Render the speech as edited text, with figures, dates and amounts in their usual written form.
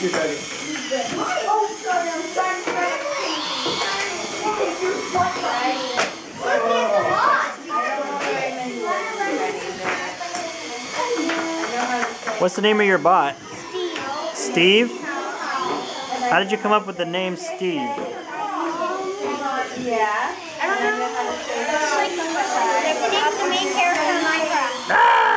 your daddy. What's the name of your bot? Steve. Steve? How did you come up with the name Steve? Yeah. I don't know. It's like the main character in Minecraft. Ah!